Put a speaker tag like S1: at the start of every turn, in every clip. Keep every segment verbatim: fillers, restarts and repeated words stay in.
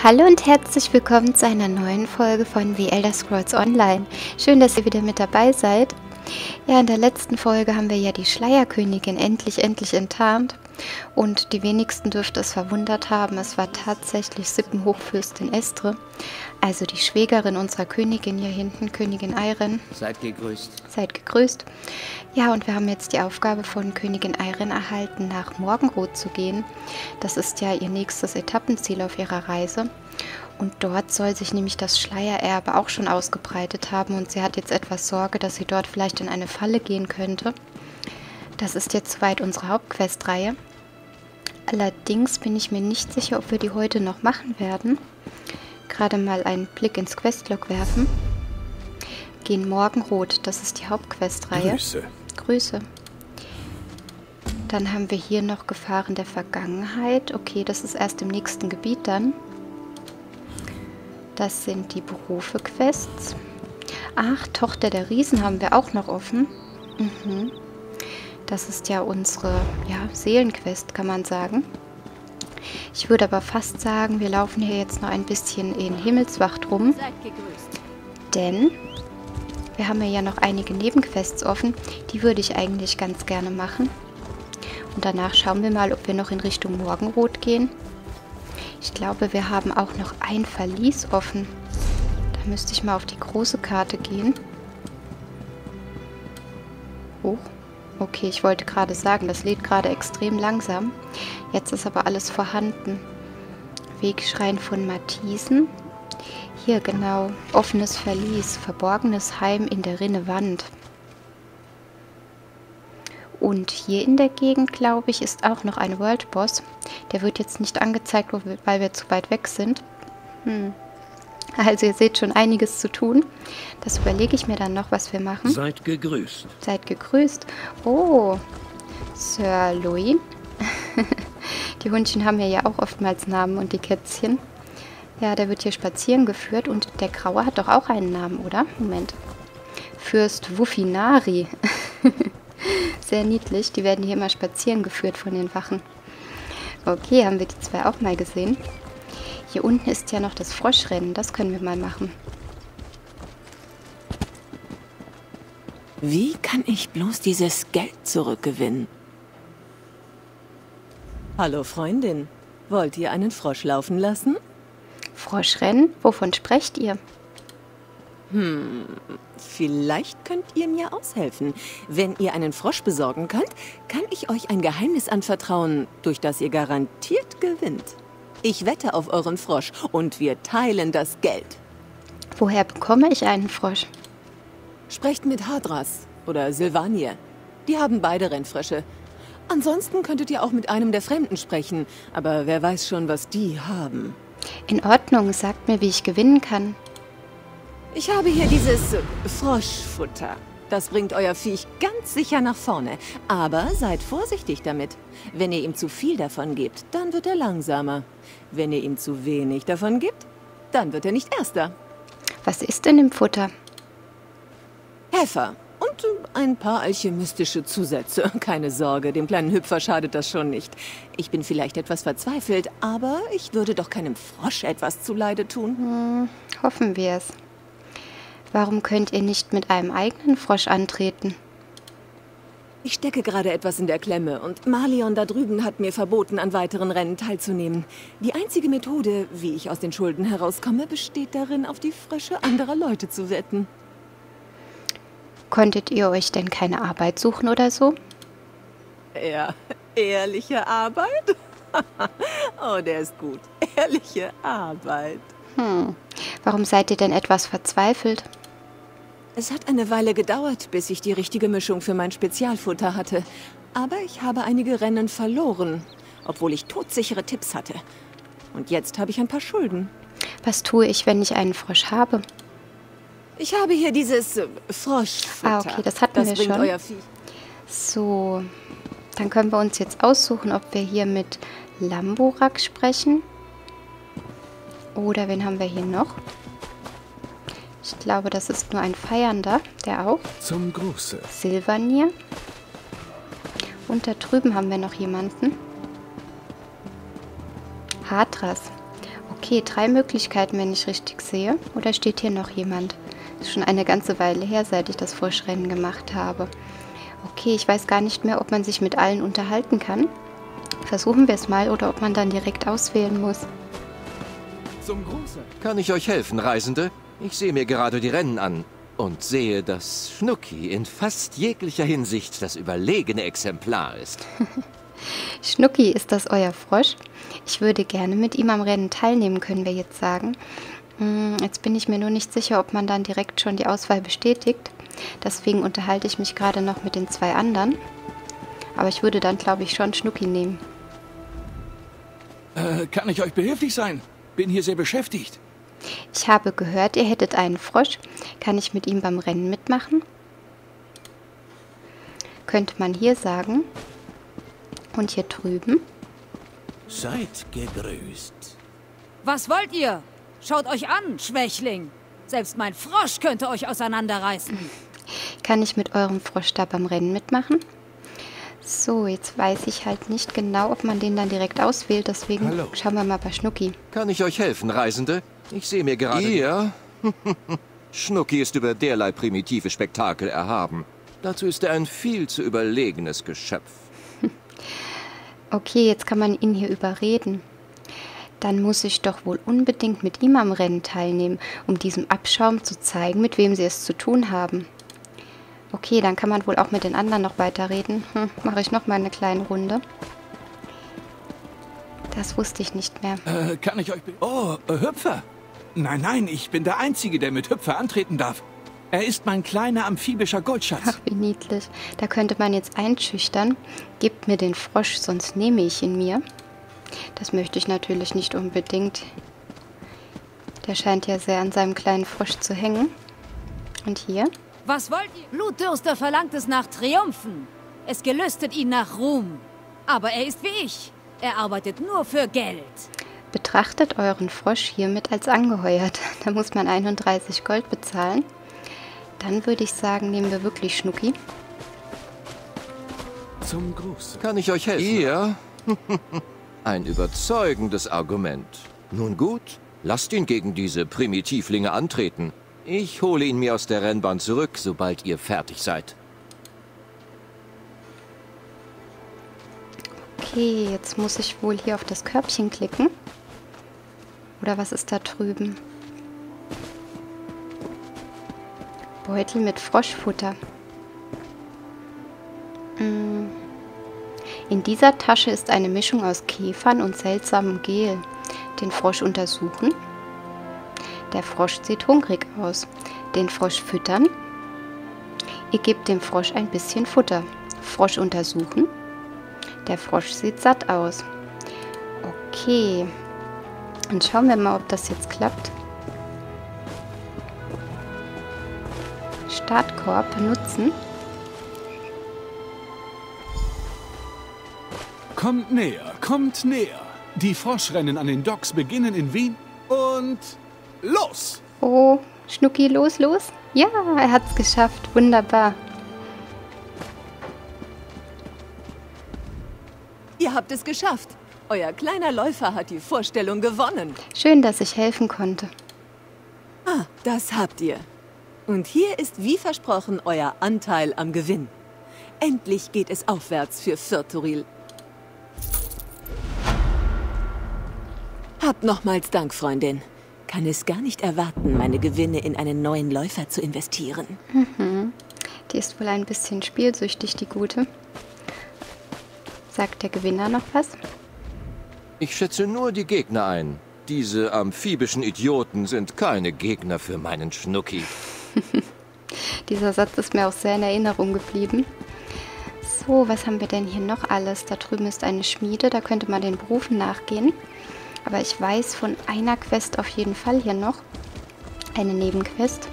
S1: Hallo und herzlich willkommen zu einer neuen Folge von The Elder Scrolls Online. Schön, dass ihr wieder mit dabei seid. Ja, in der letzten Folge haben wir ja die Schleierkönigin endlich, endlich enttarnt. Und die wenigsten dürfte es verwundert haben, es war tatsächlich Sippenhochfürstin Estre, also die Schwägerin unserer Königin hier hinten, Königin Ayrenn.
S2: Seid gegrüßt.
S1: Seid gegrüßt. Ja, und wir haben jetzt die Aufgabe von Königin Ayrenn erhalten, nach Morgenrot zu gehen. Das ist ja ihr nächstes Etappenziel auf ihrer Reise. Und dort soll sich nämlich das Schleiererbe auch schon ausgebreitet haben und sie hat jetzt etwas Sorge, dass sie dort vielleicht in eine Falle gehen könnte. Das ist jetzt soweit unsere Hauptquestreihe. Allerdings bin ich mir nicht sicher, ob wir die heute noch machen werden. Gerade mal einen Blick ins Questlog werfen. Gehen Morgenrot, das ist die Hauptquestreihe.
S3: Grüße.
S1: Grüße. Dann haben wir hier noch Gefahren der Vergangenheit. Okay, das ist erst im nächsten Gebiet dann. Das sind die Berufe-Quests. Ach, Tochter der Riesen haben wir auch noch offen. Mhm. Das ist ja unsere ja, Seelenquest, kann man sagen. Ich würde aber fast sagen, wir laufen hier jetzt noch ein bisschen in Himmelswacht rum. Denn wir haben ja noch einige Nebenquests offen. Die würde ich eigentlich ganz gerne machen. Und danach schauen wir mal, ob wir noch in Richtung Morgenrot gehen. Ich glaube, wir haben auch noch ein Verlies offen. Da müsste ich mal auf die große Karte gehen. Hoch. Okay, ich wollte gerade sagen, das lädt gerade extrem langsam. Jetzt ist aber alles vorhanden. Wegschrein von Mathisen. Hier genau, offenes Verlies, verborgenes Heim in der Rinnewand. Und hier in der Gegend, glaube ich, ist auch noch ein World Boss. Der wird jetzt nicht angezeigt, weil wir zu weit weg sind. Hm. Also ihr seht schon einiges zu tun. Das überlege ich mir dann noch, was wir machen.
S3: Seid gegrüßt.
S1: Seid gegrüßt. Oh, Sir Louis. Die Hundchen haben ja auch oftmals Namen und die Kätzchen. Ja, der wird hier spazieren geführt und der Graue hat doch auch einen Namen, oder? Moment. Fürst Wuffinari. Sehr niedlich. Die werden hier immer spazieren geführt von den Wachen. Okay, haben wir die zwei auch mal gesehen. Hier unten ist ja noch das Froschrennen. Das können wir mal machen.
S4: Wie kann ich bloß dieses Geld zurückgewinnen? Hallo Freundin, wollt ihr einen Frosch laufen lassen?
S1: Froschrennen? Wovon sprecht ihr?
S4: Hm, vielleicht könnt ihr mir aushelfen. Wenn ihr einen Frosch besorgen könnt, kann ich euch ein Geheimnis anvertrauen, durch das ihr garantiert gewinnt. Ich wette auf euren Frosch und wir teilen das Geld.
S1: Woher bekomme ich einen Frosch?
S4: Sprecht mit Hadras oder Sylvanie. Die haben beide Rennfrösche. Ansonsten könntet ihr auch mit einem der Fremden sprechen, aber wer weiß schon, was die haben.
S1: In Ordnung, sagt mir, wie ich gewinnen kann.
S4: Ich habe hier dieses Froschfutter. Das bringt euer Viech ganz sicher nach vorne. Aber seid vorsichtig damit. Wenn ihr ihm zu viel davon gebt, dann wird er langsamer. Wenn ihr ihm zu wenig davon gebt, dann wird er nicht Erster.
S1: Was ist denn im Futter?
S4: Heffer und ein paar alchemistische Zusätze. Keine Sorge, dem kleinen Hüpfer schadet das schon nicht. Ich bin vielleicht etwas verzweifelt, aber ich würde doch keinem Frosch etwas zuleide tun.
S1: Hm, hoffen wir es. Warum könnt ihr nicht mit einem eigenen Frosch antreten?
S4: Ich stecke gerade etwas in der Klemme und Marleon da drüben hat mir verboten, an weiteren Rennen teilzunehmen. Die einzige Methode, wie ich aus den Schulden herauskomme, besteht darin, auf die Frösche anderer Leute zu wetten.
S1: Konntet ihr euch denn keine Arbeit suchen oder so?
S4: Ja, ehrliche Arbeit? Oh, der ist gut. Ehrliche Arbeit.
S1: Hm, warum seid ihr denn etwas verzweifelt?
S4: Es hat eine Weile gedauert, bis ich die richtige Mischung für mein Spezialfutter hatte. Aber ich habe einige Rennen verloren, obwohl ich todsichere Tipps hatte. Und jetzt habe ich ein paar Schulden.
S1: Was tue ich, wenn ich einen Frosch habe?
S4: Ich habe hier dieses äh, Froschfutter.
S1: Ah, okay, das hatten
S4: das
S1: wir
S4: bringt
S1: schon.
S4: Euer Vieh.
S1: So, dann können wir uns jetzt aussuchen, ob wir hier mit Lamburak sprechen. Oder wen haben wir hier noch? Ich glaube, das ist nur ein Feiernder, der auch.
S3: Zum Gruße.
S1: Silvanir. Und da drüben haben wir noch jemanden. Hadras. Okay, drei Möglichkeiten, wenn ich richtig sehe. Oder steht hier noch jemand? Das ist schon eine ganze Weile her, seit ich das Froschrennen gemacht habe. Okay, ich weiß gar nicht mehr, ob man sich mit allen unterhalten kann. Versuchen wir es mal, oder ob man dann direkt auswählen muss.
S2: Zum Gruße.
S3: Kann ich euch helfen, Reisende? Ich sehe mir gerade die Rennen an und sehe, dass Schnucki in fast jeglicher Hinsicht das überlegene Exemplar ist.
S1: Schnucki, ist das euer Frosch? Ich würde gerne mit ihm am Rennen teilnehmen, können wir jetzt sagen. Jetzt bin ich mir nur nicht sicher, ob man dann direkt schon die Auswahl bestätigt. Deswegen unterhalte ich mich gerade noch mit den zwei anderen. Aber ich würde dann, glaube ich, schon Schnucki nehmen.
S2: Äh, kann ich euch behilflich sein? Bin hier sehr beschäftigt.
S1: Ich habe gehört, ihr hättet einen Frosch. Kann ich mit ihm beim Rennen mitmachen? Könnte man hier sagen. Und hier drüben.
S5: Seid gegrüßt.
S6: Was wollt ihr? Schaut euch an, Schwächling. Selbst mein Frosch könnte euch auseinanderreißen.
S1: Kann ich mit eurem Frosch da beim Rennen mitmachen? So, jetzt weiß ich halt nicht genau, ob man den dann direkt auswählt. Deswegen
S2: Hallo.
S1: Schauen wir mal bei Schnucki.
S3: Kann ich euch helfen, Reisende? Ich sehe mir gerade... Ihr? Schnucki ist über derlei primitive Spektakel erhaben. Dazu ist er ein viel zu überlegenes Geschöpf.
S1: Okay, jetzt kann man ihn hier überreden. Dann muss ich doch wohl unbedingt mit ihm am Rennen teilnehmen, um diesem Abschaum zu zeigen, mit wem sie es zu tun haben. Okay, dann kann man wohl auch mit den anderen noch weiterreden. Hm, mache ich noch mal eine kleine Runde. Das wusste ich nicht mehr.
S2: Äh, kann ich euch... be- Oh, äh, Hüpfer. Nein, nein, ich bin der Einzige, der mit Hüpfer antreten darf. Er ist mein kleiner amphibischer Goldschatz.
S1: Ach, wie niedlich. Da könnte man jetzt einschüchtern. Gebt mir den Frosch, sonst nehme ich ihn mir. Das möchte ich natürlich nicht unbedingt. Der scheint ja sehr an seinem kleinen Frosch zu hängen. Und hier?
S6: Was wollt ihr? Blutdürster verlangt es nach Triumphen. Es gelüstet ihn nach Ruhm. Aber er ist wie ich. Er arbeitet nur für Geld.
S1: Betrachtet euren Frosch hiermit als angeheuert. Da muss man einunddreißig Gold bezahlen. Dann würde ich sagen, nehmen wir wirklich Schnucki.
S2: Zum Gruß.
S3: Kann ich euch helfen? Ihr? Ein überzeugendes Argument. Nun gut, lasst ihn gegen diese Primitivlinge antreten. Ich hole ihn mir aus der Rennbahn zurück, sobald ihr fertig seid.
S1: Okay, jetzt muss ich wohl hier auf das Körbchen klicken. Oder was ist da drüben? Beutel mit Froschfutter. Mm. In dieser Tasche ist eine Mischung aus Käfern und seltsamem Gel. Den Frosch untersuchen. Der Frosch sieht hungrig aus. Den Frosch füttern. Ihr gebt dem Frosch ein bisschen Futter. Frosch untersuchen. Der Frosch sieht satt aus. Okay. Und schauen wir mal, ob das jetzt klappt. Startkorb benutzen.
S2: Kommt näher, kommt näher. Die Froschrennen an den Docks beginnen in Wien und los!
S1: Oh, Schnucki, los, los. Ja, er hat's geschafft. Wunderbar.
S4: Ihr habt es geschafft. Euer kleiner Läufer hat die Vorstellung gewonnen.
S1: Schön, dass ich helfen konnte.
S4: Ah, das habt ihr. Und hier ist wie versprochen euer Anteil am Gewinn. Endlich geht es aufwärts für Firtoril. Habt nochmals Dank, Freundin. Kann es gar nicht erwarten, meine Gewinne in einen neuen Läufer zu investieren.
S1: Mhm. Die ist wohl ein bisschen spielsüchtig, die Gute. Sagt der Gewinner noch was?
S3: Ich schätze nur die Gegner ein. Diese amphibischen Idioten sind keine Gegner für meinen Schnucki.
S1: Dieser Satz ist mir auch sehr in Erinnerung geblieben. So, was haben wir denn hier noch alles? Da drüben ist eine Schmiede, da könnte man den Berufen nachgehen. Aber ich weiß von einer Quest auf jeden Fall hier noch. Eine Nebenquest.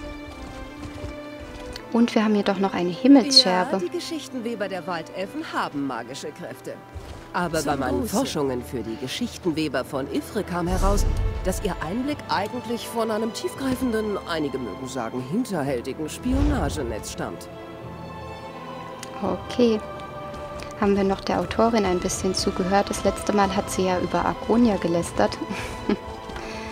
S1: Und wir haben hier doch noch eine Himmelsscherbe.
S7: Ja, die Geschichtenweber der Waldelfen haben magische Kräfte. Aber
S4: Zum
S7: bei meinen
S4: Gruße.
S7: Forschungen für die Geschichtenweber von Ifre kam heraus, dass ihr Einblick eigentlich von einem tiefgreifenden, einige mögen sagen hinterhältigen Spionagenetz stammt.
S1: Okay. Haben wir noch der Autorin ein bisschen zugehört. Das letzte Mal hat sie ja über Arconia gelästert.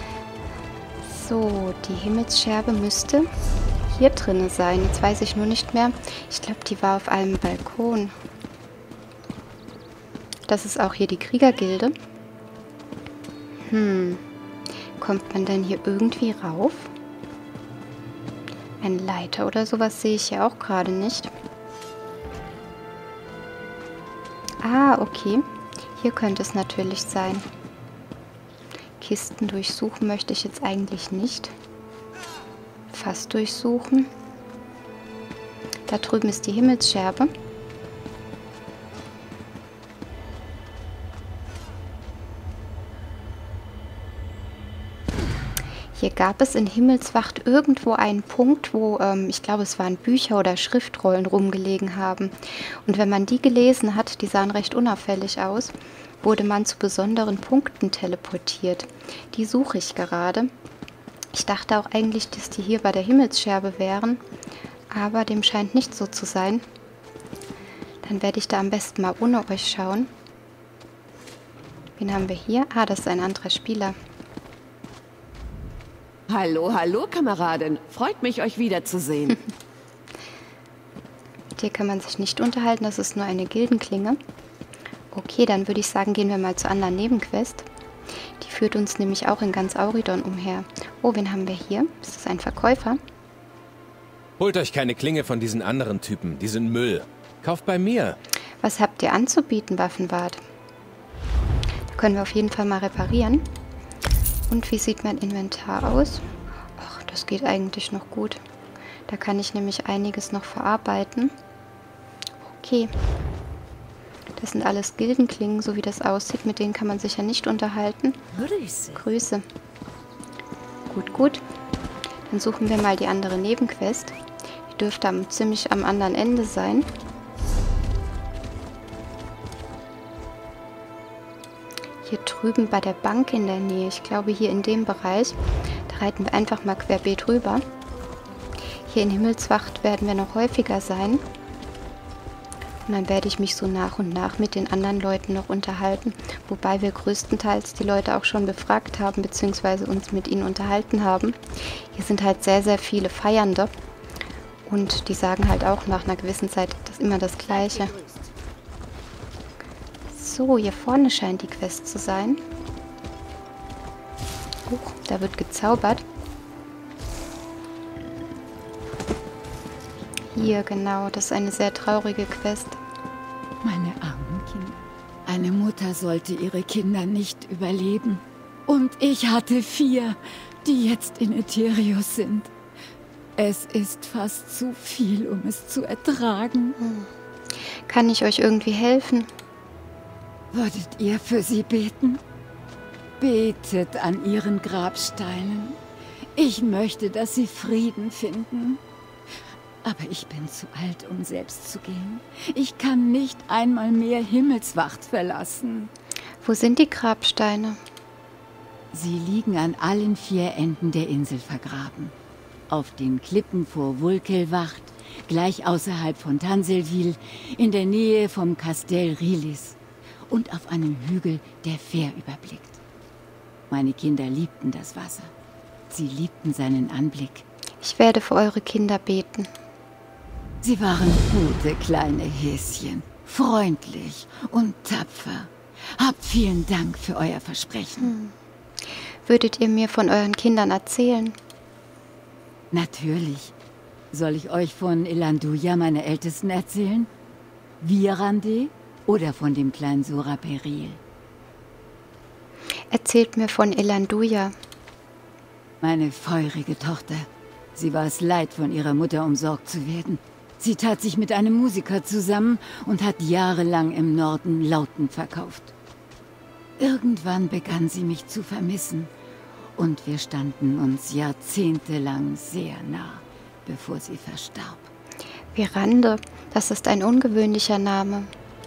S1: So, die Himmelsscherbe müsste hier drinne sein. Jetzt weiß ich nur nicht mehr. Ich glaube, die war auf einem Balkon. Das ist auch hier die Kriegergilde. Hm. Kommt man denn hier irgendwie rauf? Ein Leiter oder sowas sehe ich ja auch gerade nicht. Ah, okay. Hier könnte es natürlich sein. Kisten durchsuchen möchte ich jetzt eigentlich nicht. Fast durchsuchen. Da drüben ist die Himmelsscherbe. Hier gab es in Himmelswacht irgendwo einen Punkt, wo, ähm, ich glaube, es waren Bücher oder Schriftrollen rumgelegen haben. Und wenn man die gelesen hat, die sahen recht unauffällig aus, wurde man zu besonderen Punkten teleportiert. Die suche ich gerade. Ich dachte auch eigentlich, dass die hier bei der Himmelsscherbe wären, aber dem scheint nicht so zu sein. Dann werde ich da am besten mal ohne euch schauen. Wen haben wir hier? Ah, das ist ein anderer Spieler.
S7: Hallo, hallo, Kameradin. Freut mich, euch wiederzusehen.
S1: Mit dir kann man sich nicht unterhalten, das ist nur eine Gildenklinge. Okay, dann würde ich sagen, gehen wir mal zur anderen Nebenquest. Die führt uns nämlich auch in ganz Auridon umher. Oh, wen haben wir hier? Ist das ein Verkäufer?
S8: Holt euch keine Klinge von diesen anderen Typen, die sind Müll. Kauft bei mir.
S1: Was habt ihr anzubieten, Waffenwart? Da können wir auf jeden Fall mal reparieren. Und wie sieht mein Inventar aus? Ach, das geht eigentlich noch gut. Da kann ich nämlich einiges noch verarbeiten. Okay. Das sind alles Gildenklingen, so wie das aussieht. Mit denen kann man sich ja nicht unterhalten.
S6: Grüße.
S1: Grüße. Gut, gut. Dann suchen wir mal die andere Nebenquest. Die dürfte am, ziemlich am anderen Ende sein. Hier drüben bei der Bank in der Nähe. Ich glaube hier in dem Bereich. Da reiten wir einfach mal querbeet rüber. Hier in Himmelswacht werden wir noch häufiger sein. Und dann werde ich mich so nach und nach mit den anderen Leuten noch unterhalten. Wobei wir größtenteils die Leute auch schon befragt haben, beziehungsweise uns mit ihnen unterhalten haben. Hier sind halt sehr, sehr viele Feiernde. Und die sagen halt auch nach einer gewissen Zeit das immer das Gleiche. So, hier vorne scheint die Quest zu sein. Oh, da wird gezaubert. Hier, genau, das ist eine sehr traurige Quest.
S6: Meine armen Kinder. Eine Mutter sollte ihre Kinder nicht überleben. Und ich hatte vier, die jetzt in Eterios sind. Es ist fast zu viel, um es zu ertragen.
S1: Hm. Kann ich euch irgendwie helfen?
S6: Würdet ihr für sie beten? Betet an ihren Grabsteinen. Ich möchte, dass sie Frieden finden. Aber ich bin zu alt, um selbst zu gehen. Ich kann nicht einmal mehr Himmelswacht verlassen.
S1: Wo sind die Grabsteine?
S6: Sie liegen an allen vier Enden der Insel vergraben. Auf den Klippen vor Vulkelwacht, gleich außerhalb von Tanselwil, in der Nähe vom Kastell Rilis und auf einem Hügel, der Fähr überblickt. Meine Kinder liebten das Wasser. Sie liebten seinen Anblick.
S1: Ich werde für eure Kinder beten.
S6: Sie waren gute kleine Häschen, freundlich und tapfer. Habt vielen Dank für euer Versprechen.
S1: Hm. Würdet ihr mir von euren Kindern erzählen?
S6: Natürlich. Soll ich euch von Elanduja, meiner Ältesten, erzählen? Virande oder von dem kleinen Sora Peril?
S1: Erzählt mir von Elanduja.
S6: Meine feurige Tochter. Sie war es leid, von ihrer Mutter umsorgt zu werden. Sie tat sich mit einem Musiker zusammen und hat jahrelang im Norden Lauten verkauft. Irgendwann begann sie mich zu vermissen. Und wir standen uns jahrzehntelang sehr nah, bevor sie verstarb.
S1: Virande, das ist ein ungewöhnlicher Name.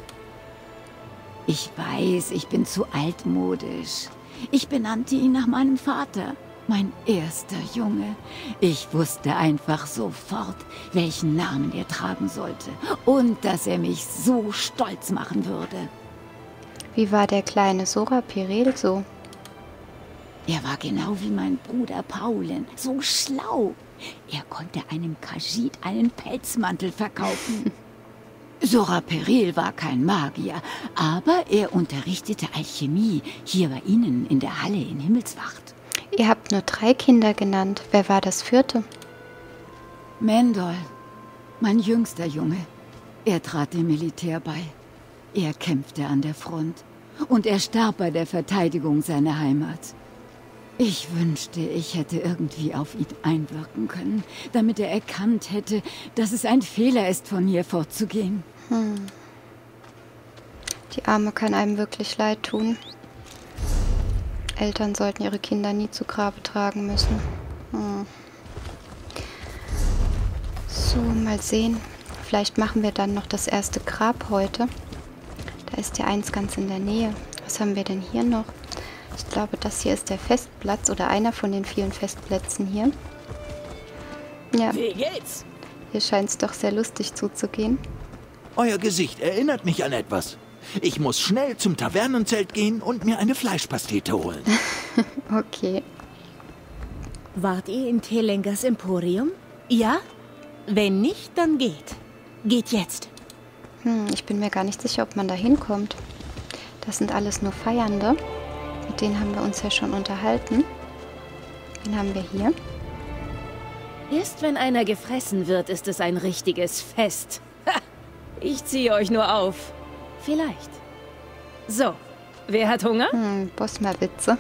S6: Ich weiß, ich bin zu altmodisch. Ich benannte ihn nach meinem Vater, mein erster Junge. Ich wusste einfach sofort, welchen Namen er tragen sollte und dass er mich so stolz machen würde.
S1: Wie war der kleine Sora Peril so?
S6: Er war genau wie mein Bruder Paulin, so schlau. Er konnte einem Khajiit einen Pelzmantel verkaufen. Sora Peril war kein Magier, aber er unterrichtete Alchemie hier bei Ihnen in der Halle in Himmelswacht.
S1: Ihr habt nur drei Kinder genannt. Wer war das vierte?
S6: Mendol, mein jüngster Junge. Er trat dem Militär bei. Er kämpfte an der Front und er starb bei der Verteidigung seiner Heimat. Ich wünschte, ich hätte irgendwie auf ihn einwirken können, damit er erkannt hätte, dass es ein Fehler ist, von hier fortzugehen.
S1: Hm. Die Arme kann einem wirklich leid tun. Eltern sollten ihre Kinder nie zu Grabe tragen müssen. Hm. So, mal sehen. Vielleicht machen wir dann noch das erste Grab heute. Da ist ja eins ganz in der Nähe. Was haben wir denn hier noch? Ich glaube, das hier ist der Festplatz oder einer von den vielen Festplätzen hier. Ja.
S5: Wie geht's?
S1: Hier scheint es doch sehr lustig zuzugehen.
S5: Euer Gesicht erinnert mich an etwas. Ich muss schnell zum Tavernenzelt gehen und mir eine Fleischpastete holen.
S1: Okay.
S9: Wart ihr in Telengers Emporium? Ja? Wenn nicht, dann geht. Geht jetzt.
S1: Hm, ich bin mir gar nicht sicher, ob man da hinkommt. Das sind alles nur Feiernde. Mit denen haben wir uns ja schon unterhalten. Den haben wir hier.
S9: Erst wenn einer gefressen wird, ist es ein richtiges Fest. Ha! Ich ziehe euch nur auf. Vielleicht. So, wer hat Hunger?
S1: Hm, Bosma-Witze.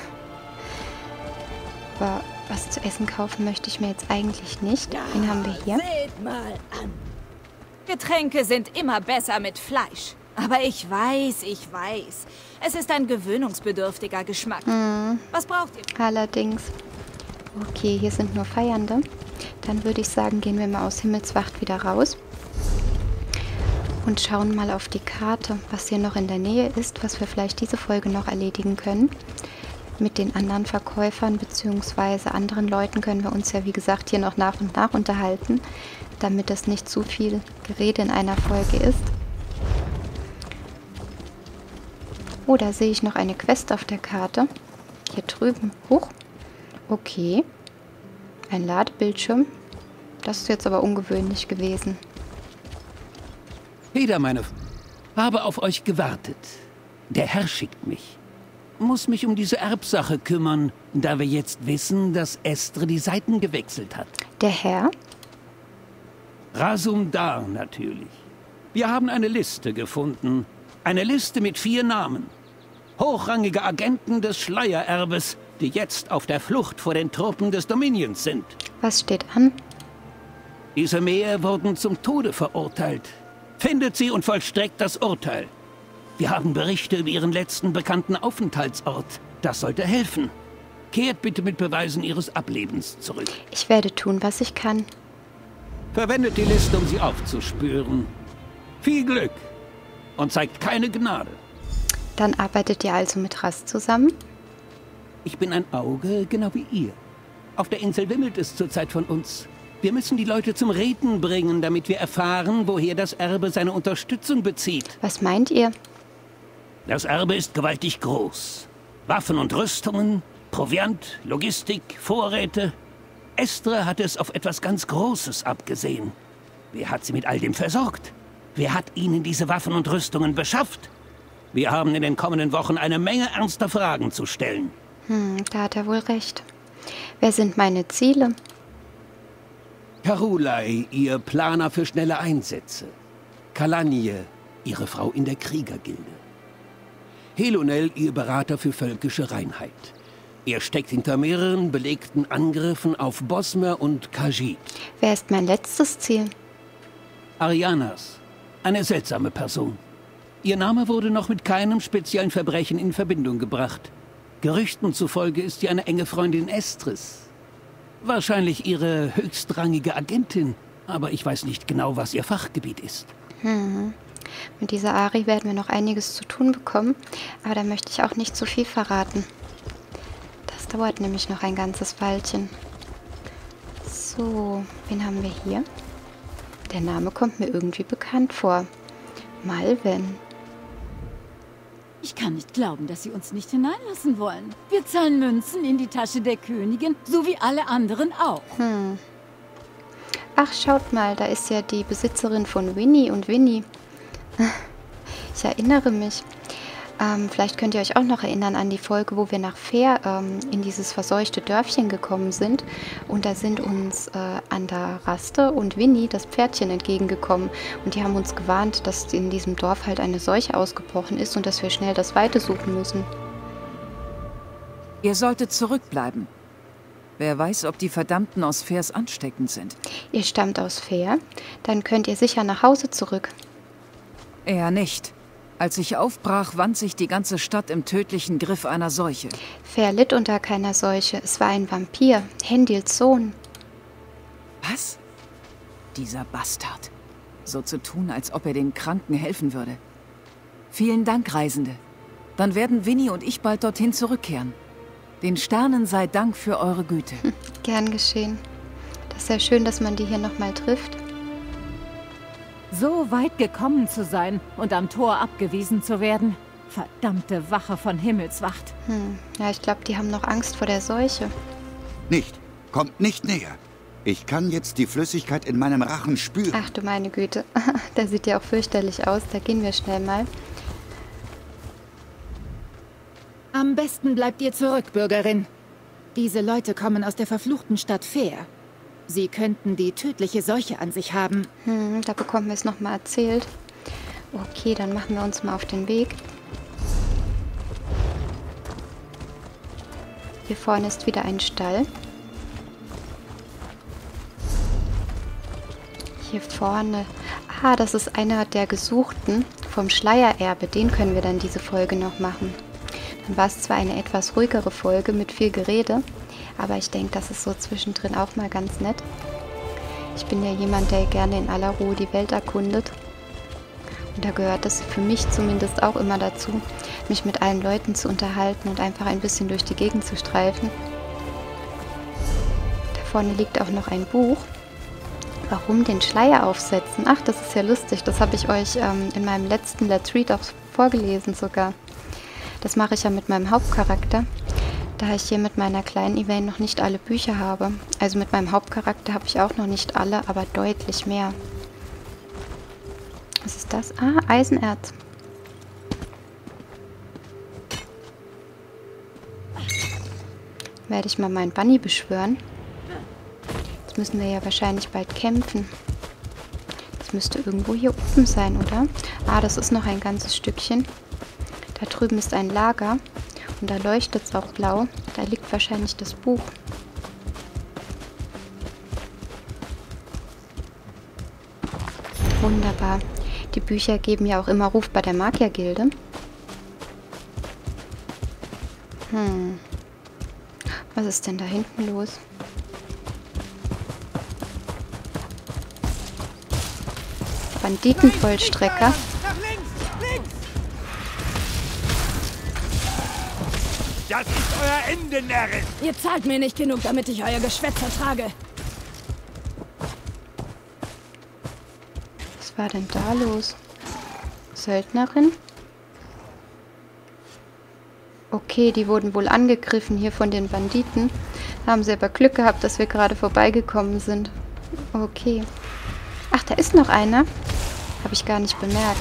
S1: Aber was zu essen kaufen möchte ich mir jetzt eigentlich nicht. Den haben wir hier.
S9: Seht mal an. Getränke sind immer besser mit Fleisch. Aber ich weiß, ich weiß. Es ist ein gewöhnungsbedürftiger Geschmack.
S1: Hm.
S9: Was braucht ihr?
S1: Allerdings. Okay, hier sind nur Feiernde. Dann würde ich sagen, gehen wir mal aus Himmelswacht wieder raus. Und schauen mal auf die Karte, was hier noch in der Nähe ist, was wir vielleicht diese Folge noch erledigen können. Mit den anderen Verkäufern bzw. anderen Leuten können wir uns ja, wie gesagt, hier noch nach und nach unterhalten, damit das nicht zu viel Gerede in einer Folge ist. Oh, da sehe ich noch eine Quest auf der Karte. Hier drüben. Huch. Okay. Ein Ladebildschirm. Das ist jetzt aber ungewöhnlich gewesen.
S10: Heda, meine F habe auf euch gewartet. Der Herr schickt mich. Muss mich um diese Erbsache kümmern, da wir jetzt wissen, dass Estre die Seiten gewechselt hat.
S1: Der Herr?
S10: Razumdar natürlich. Wir haben eine Liste gefunden. Eine Liste mit vier Namen. Hochrangige Agenten des Schleiererbes, die jetzt auf der Flucht vor den Truppen des Dominions sind.
S1: Was steht an?
S10: Diese Mäher wurden zum Tode verurteilt. Findet sie und vollstreckt das Urteil. Wir haben Berichte über ihren letzten bekannten Aufenthaltsort. Das sollte helfen. Kehrt bitte mit Beweisen ihres Ablebens zurück.
S1: Ich werde tun, was ich kann.
S10: Verwendet die Liste, um sie aufzuspüren. Viel Glück und zeigt keine Gnade.
S1: Dann arbeitet ihr also mit Rast zusammen?
S10: Ich bin ein Auge, genau wie ihr. Auf der Insel wimmelt es zurzeit von uns. Wir müssen die Leute zum Reden bringen, damit wir erfahren, woher das Erbe seine Unterstützung bezieht.
S1: Was meint ihr?
S10: Das Erbe ist gewaltig groß. Waffen und Rüstungen, Proviant, Logistik, Vorräte. Estre hat es auf etwas ganz Großes abgesehen. Wer hat sie mit all dem versorgt? Wer hat ihnen diese Waffen und Rüstungen beschafft? Wir haben in den kommenden Wochen eine Menge ernster Fragen zu stellen.
S1: Hm, da hat er wohl recht. Wer sind meine Ziele?
S10: Karulai, ihr Planer für schnelle Einsätze. Kalanje, ihre Frau in der Kriegergilde. Helonel, ihr Berater für völkische Reinheit. Er steckt hinter mehreren belegten Angriffen auf Bosmer und Khajiit.
S1: Wer ist mein letztes Ziel?
S10: Arianas, eine seltsame Person. Ihr Name wurde noch mit keinem speziellen Verbrechen in Verbindung gebracht. Gerüchten zufolge ist sie eine enge Freundin Estres. Wahrscheinlich ihre höchstrangige Agentin, aber ich weiß nicht genau, was ihr Fachgebiet ist.
S1: Hm. Mit dieser Ari werden wir noch einiges zu tun bekommen, aber da möchte ich auch nicht zu viel verraten. Das dauert nämlich noch ein ganzes Weilchen. So, wen haben wir hier? Der Name kommt mir irgendwie bekannt vor. Malven.
S6: Ich kann nicht glauben, dass sie uns nicht hineinlassen wollen. Wir zahlen Münzen in die Tasche der Königin, so wie alle anderen auch.
S1: Hm. Ach, schaut mal, da ist ja die Besitzerin von Winnie und Winnie. Ich erinnere mich. Ähm, vielleicht könnt ihr euch auch noch erinnern an die Folge, wo wir nach Fair ähm, in dieses verseuchte Dörfchen gekommen sind. Und da sind uns äh, Andaraste und Winnie, das Pferdchen, entgegengekommen. Und die haben uns gewarnt, dass in diesem Dorf halt eine Seuche ausgebrochen ist und dass wir schnell das Weite suchen müssen.
S11: Ihr solltet zurückbleiben. Wer weiß, ob die Verdammten aus Fairs ansteckend sind.
S1: Ihr stammt aus Fair? Dann könnt ihr sicher nach Hause zurück.
S11: Eher nicht. Als ich aufbrach, wand sich die ganze Stadt im tödlichen Griff einer Seuche.
S1: Fair litt unter keiner Seuche. Es war ein Vampir, Hendils Sohn.
S11: Was? Dieser Bastard. So zu tun, als ob er den Kranken helfen würde. Vielen Dank, Reisende. Dann werden Winnie und ich bald dorthin zurückkehren. Den Sternen sei Dank für eure Güte.
S1: Hm, gern geschehen. Das ist ja schön, dass man die hier nochmal trifft.
S6: So weit gekommen zu sein und am Tor abgewiesen zu werden. Verdammte Wache von Himmelswacht.
S1: Hm. Ja, ich glaube, die haben noch Angst vor der Seuche.
S12: Nicht. Kommt nicht näher. Ich kann jetzt die Flüssigkeit in meinem Rachen spüren.
S1: Ach du meine Güte. Der sieht ja auch fürchterlich aus. Da gehen wir schnell mal.
S6: Am besten bleibt ihr zurück, Bürgerin. Diese Leute kommen aus der verfluchten Stadt Fair. Sie könnten die tödliche Seuche an sich haben.
S1: Hm, da bekommen wir es nochmal erzählt. Okay, dann machen wir uns mal auf den Weg. Hier vorne ist wieder ein Stall. Hier vorne. Ah, das ist einer der Gesuchten vom Schleiererbe. Den können wir dann diese Folge noch machen. Dann war es zwar eine etwas ruhigere Folge mit viel Gerede, aber ich denke, das ist so zwischendrin auch mal ganz nett. Ich bin ja jemand, der gerne in aller Ruhe die Welt erkundet. Und da gehört es für mich zumindest auch immer dazu, mich mit allen Leuten zu unterhalten und einfach ein bisschen durch die Gegend zu streifen. Da vorne liegt auch noch ein Buch. Warum den Schleier aufsetzen? Ach, das ist ja lustig. Das habe ich euch ähm, in meinem letzten Let's Read auch vorgelesen sogar. Das mache ich ja mit meinem Hauptcharakter, da ich hier mit meiner kleinen Elaine noch nicht alle Bücher habe. Also mit meinem Hauptcharakter habe ich auch noch nicht alle, aber deutlich mehr. Was ist das? Ah, Eisenerz. Werde ich mal meinen Bunny beschwören. Jetzt müssen wir ja wahrscheinlich bald kämpfen. Das müsste irgendwo hier oben sein, oder? Ah, das ist noch ein ganzes Stückchen. Da drüben ist ein Lager und da leuchtet es auch blau. Da liegt wahrscheinlich das Buch. Wunderbar. Die Bücher geben ja auch immer Ruf bei der Magiergilde. Hm. Was ist denn da hinten los? Banditenvollstrecker.
S13: Das ist euer Ende, Närrin!
S9: Ihr zahlt mir nicht genug, damit ich euer Geschwätz ertrage.
S1: Was war denn da los? Söldnerin? Okay, die wurden wohl angegriffen hier von den Banditen. Da haben sie aber Glück gehabt, dass wir gerade vorbeigekommen sind. Okay. Ach, da ist noch einer. Habe ich gar nicht bemerkt.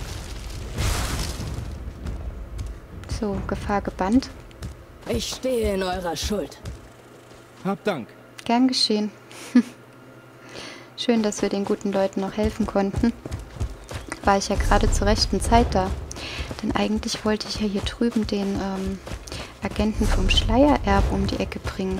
S1: So, Gefahr gebannt.
S9: Ich stehe in eurer Schuld.
S8: Hab Dank.
S1: Gern geschehen. Schön, dass wir den guten Leuten noch helfen konnten. War ich ja gerade zur rechten Zeit da. Denn eigentlich wollte ich ja hier drüben den ähm, Agenten vom Schleiererbe um die Ecke bringen.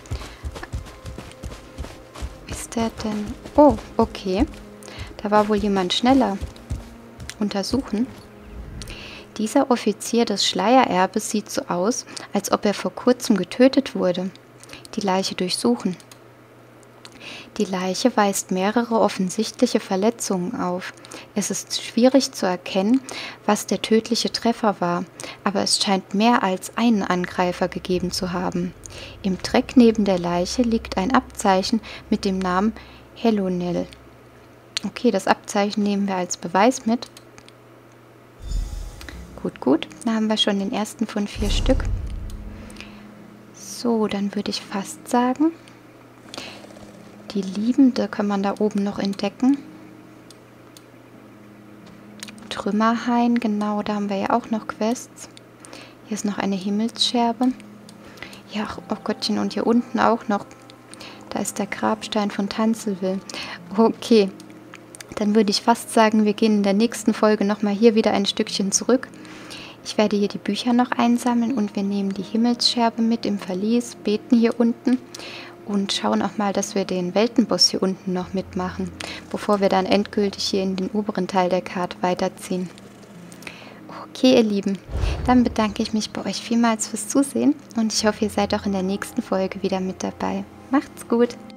S1: Ist der denn... Oh, okay. Da war wohl jemand schneller. Untersuchen. Dieser Offizier des Schleiererbes sieht so aus, als ob er vor kurzem getötet wurde. Die Leiche durchsuchen. Die Leiche weist mehrere offensichtliche Verletzungen auf. Es ist schwierig zu erkennen, was der tödliche Treffer war, aber es scheint mehr als einen Angreifer gegeben zu haben. Im Dreck neben der Leiche liegt ein Abzeichen mit dem Namen Helonel. Okay, das Abzeichen nehmen wir als Beweis mit. Gut, gut. Da haben wir schon den ersten von vier Stück. So, dann würde ich fast sagen, die Liebende kann man da oben noch entdecken. Trümmerhain, genau, da haben wir ja auch noch Quests. Hier ist noch eine Himmelsscherbe. Ja, oh Gottchen, und hier unten auch noch. Da ist der Grabstein von Tanzelwill. Okay, dann würde ich fast sagen, wir gehen in der nächsten Folge nochmal hier wieder ein Stückchen zurück. Ich werde hier die Bücher noch einsammeln und wir nehmen die Himmelsscherbe mit im Verlies, beten hier unten und schauen auch mal, dass wir den Weltenboss hier unten noch mitmachen, bevor wir dann endgültig hier in den oberen Teil der Karte weiterziehen. Okay, ihr Lieben, dann bedanke ich mich bei euch vielmals fürs Zusehen und ich hoffe, ihr seid auch in der nächsten Folge wieder mit dabei. Macht's gut!